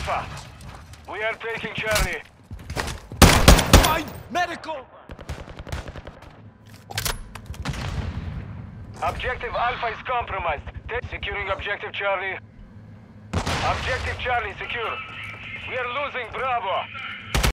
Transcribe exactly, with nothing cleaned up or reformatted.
Alpha. We are taking Charlie. Find medical! Objective Alpha is compromised. Securing Objective Charlie. Objective Charlie secure. We are losing Bravo.